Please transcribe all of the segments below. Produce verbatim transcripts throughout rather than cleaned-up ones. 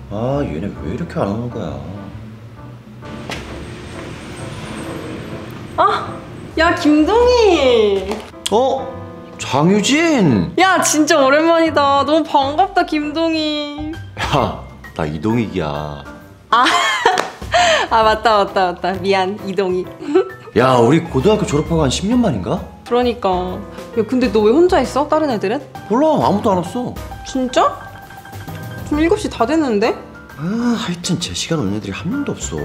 아, 얘네 왜 이렇게 안 오는 거야? 아, 야 김동희. 어? 장유진! 야 진짜 오랜만이다. 너무 반갑다 김동희. 야, 나 이동익이야. 아, 아 맞다 맞다 맞다. 미안 이동희. 야, 우리 고등학교 졸업하고 한 십 년 만인가? 그러니까. 야 근데 너 왜 혼자 있어? 다른 애들은? 몰라, 아무도 안 왔어. 진짜? 지금 일곱 시 다 됐는데? 아, 하여튼 제 시간 오는 애들이 한 명도 없어.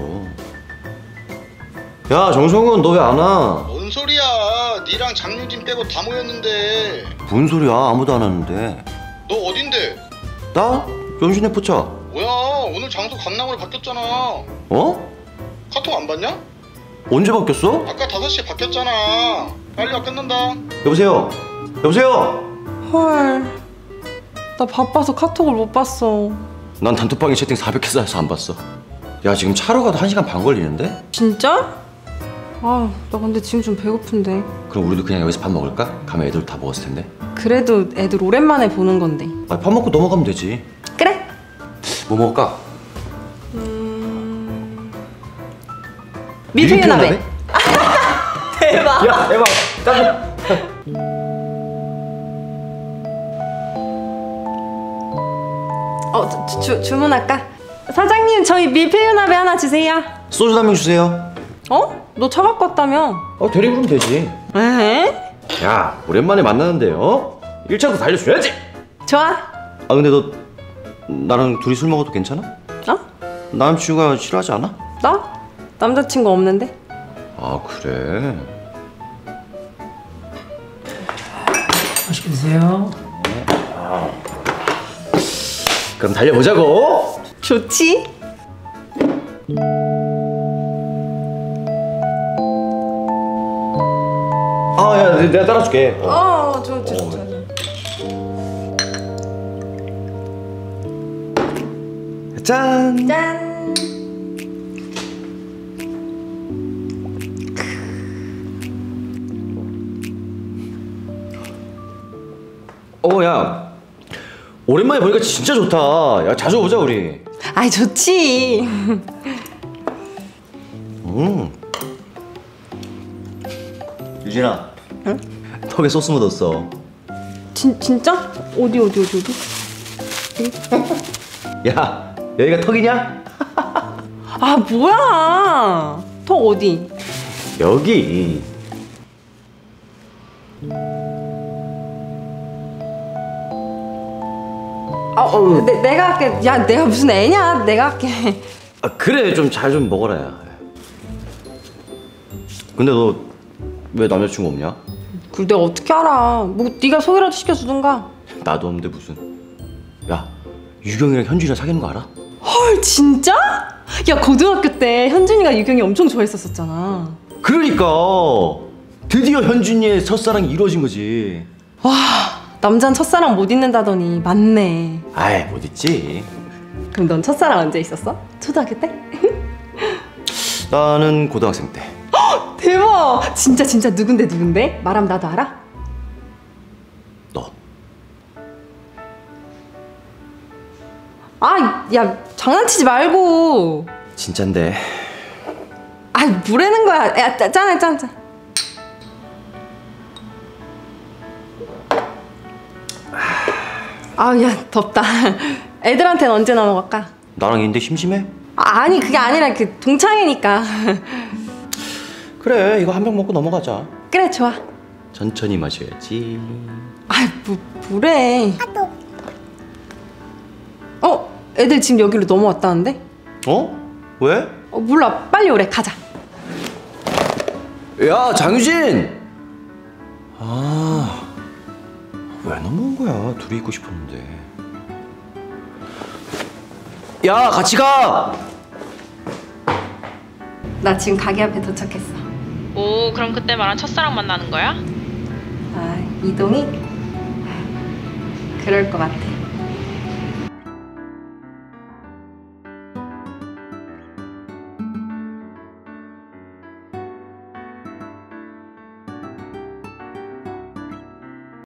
야, 정성훈, 너 왜 안 와? 뭔 소리야? 니랑 장유진 빼고 다 모였는데. 뭔 소리야? 아무도 안 왔는데. 너 어딘데? 나? 연신내 포차. 뭐야, 오늘 장소 강남으로 바뀌었잖아. 어? 카톡 안 봤냐? 언제 바뀌었어? 아까 다섯 시에 바뀌었잖아. 빨리 와, 끝난다. 여보세요? 여보세요? 헐. 나 바빠서 카톡을 못 봤어. 난 단톡방에 채팅 사백 개 쌓여서 안 봤어. 야, 지금 차로 가도 한 시간 반 걸리는데? 진짜? 아, 나 근데 지금 좀 배고픈데. 그럼 우리도 그냥 여기서 밥 먹을까? 가면 애들 다 먹었을 텐데. 그래도 애들 오랜만에 보는 건데. 아, 밥 먹고 넘어가면 되지. 그래? 뭐 먹을까? 음... 밀푀유나베. 대박. 야, 대박. 깜짝. 어, 주, 주, 주문할까? 사장님, 저희 밀푀유나베 하나 주세요. 소주 한 병 주세요. 어? 너 차 바꿨 다며? 어, 대리 부르면 되지. 에? 야, 오랜만에 만나는데 어? 일 차도 달려줘야지. 좋아. 아, 근데 너 나랑 둘이 술 먹어도 괜찮아? 어? 남자친구가 싫어하지 않아? 나? 남자친구 없는데? 아, 그래? 맛있게 드세요. 그럼 달려보자고. 좋지? 아, 야, 내가 따라줄게. 어. 어, 좋아, 좋아, 좋아. 짠. 짠. 어, 야, 오랜만에 보니까 진짜 좋다. 야, 자주 오자 우리. 아이, 좋지. 음. 유진아. 응? 턱에 소스 묻었어. 진, 진짜? 어디, 어디, 어디, 어디? 야, 여기가 턱이냐? 아, 뭐야. 턱 어디? 여기. 아, 어, 내, 내가 할게. 야, 내가 무슨 애냐? 내가 할게. 아, 그래, 좀 잘 좀 먹어라. 야. 근데 너 왜 남자친구 없냐? 그걸 내가 어떻게 알아? 뭐 네가 소개라도 시켜주든가. 나도 없는데 무슨. 야, 유경이랑 현준이랑 사귀는 거 알아? 헐, 진짜? 야, 고등학교 때 현준이가 유경이 엄청 좋아했었잖아. 그러니까 드디어 현준이의 첫사랑이 이루어진 거지. 와, 남자는 첫사랑 못 잊는다더니 맞네. 아이, 못 있지. 그럼 넌 첫사랑 언제 있었어? 초등학교 때? 나는 고등학생 때. 대박! 진짜 진짜 누군데 누군데? 말하면 나도 알아? 너. 아, 야, 장난치지 말고. 진짠데. 아, 뭐라는 거야? 야, 짠해, 짠, 짠. 아, 야, 덥다. 애들한테는 언제 넘어갈까? 나랑 있는데 심심해? 아, 아니, 그게 아니라 그 동창이니까. 그래, 이거 한 병 먹고 넘어가자. 그래, 좋아. 천천히 마셔야지. 아, 뭐, 뭐래. 어? 애들 지금 여기로 넘어왔다는데? 어? 왜? 어, 몰라. 빨리 오래. 가자. 야, 장유진! 아, 왜 넘어온 거야? 둘이 있고 싶었는데. 야, 같이 가! 나 지금 가게 앞에 도착했어. 오, 그럼 그때 말한 첫사랑 만나는 거야? 아, 이동이? 그럴 것 같아.